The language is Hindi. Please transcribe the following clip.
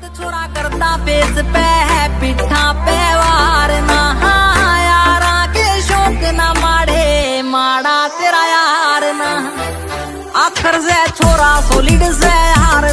छोरा करता पेज पे है पिठा पे वार ना यारा के शौक ना माड़े माड़ा तेरा यार ना आखर से छोरा सोलिड से हार